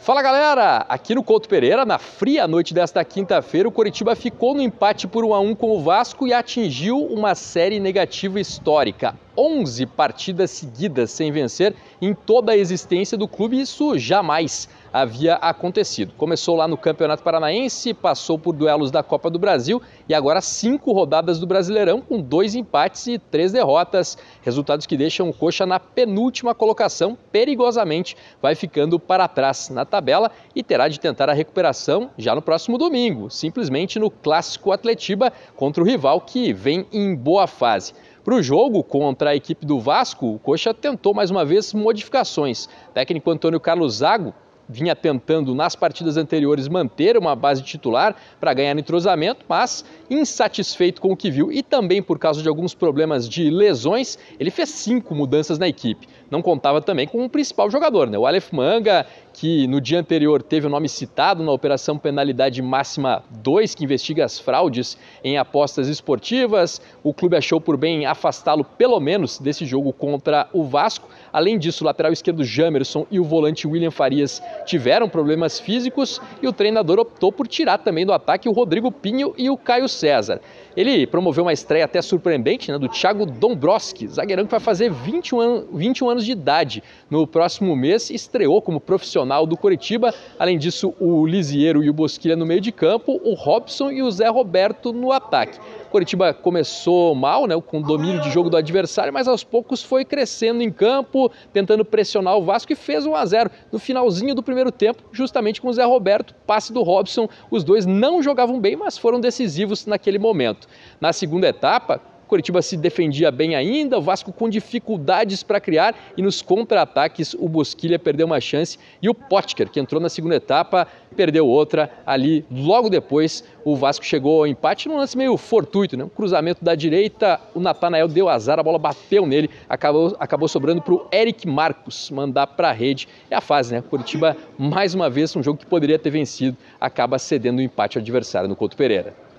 Fala galera, aqui no Couto Pereira, na fria noite desta quinta-feira, o Coritiba ficou no empate por 1-1 com o Vasco e atingiu uma série negativa histórica. 11 partidas seguidas sem vencer em toda a existência do clube, isso jamais havia acontecido. Começou lá no Campeonato Paranaense, passou por duelos da Copa do Brasil e agora 5 rodadas do Brasileirão com 2 empates e 3 derrotas. Resultados que deixam o Coxa na penúltima colocação, perigosamente vai ficando para trás na tabela e terá de tentar a recuperação já no próximo domingo, simplesmente no Clássico Atletiba contra o rival que vem em boa fase. Para o jogo contra a equipe do Vasco, o Coxa tentou mais uma vez modificações. O técnico Antônio Carlos Zago vinha tentando nas partidas anteriores manter uma base titular para ganhar entrosamento, mas insatisfeito com o que viu e também por causa de alguns problemas de lesões, ele fez 5 mudanças na equipe. Não contava também com o principal jogador, o Aleph Manga, que no dia anterior teve o nome citado na Operação Penalidade Máxima 2, que investiga as fraudes em apostas esportivas. O clube achou por bem afastá-lo pelo menos desse jogo contra o Vasco. Além disso, o lateral esquerdo Jamerson e o volante William Farias tiveram problemas físicos e o treinador optou por tirar também do ataque o Rodrigo Pinho e o Caio César. Ele promoveu uma estreia até surpreendente do Thiago Dombrowski, zagueirão que vai fazer 21 anos de idade. No próximo mês estreou como profissional do Coritiba. Além disso, o Lisieiro e o Bosquilha no meio de campo, o Robson e o Zé Roberto no ataque. O Coritiba começou mal, com o domínio de jogo do adversário, mas aos poucos foi crescendo em campo, tentando pressionar o Vasco e fez 1-0 no finalzinho do primeiro tempo, justamente com o Zé Roberto, passe do Robson. Os dois não jogavam bem, mas foram decisivos naquele momento. Na segunda etapa, o Coritiba se defendia bem ainda, o Vasco com dificuldades para criar e nos contra-ataques o Bosquilha perdeu uma chance e o Potker, que entrou na segunda etapa, perdeu outra ali. Logo depois o Vasco chegou ao empate num lance meio fortuito, um cruzamento da direita, o Natanael deu azar, a bola bateu nele, acabou sobrando para o Eric Marcos mandar para a rede. É a fase, O Coritiba mais uma vez, um jogo que poderia ter vencido, acaba cedendo o empate ao adversário no Couto Pereira.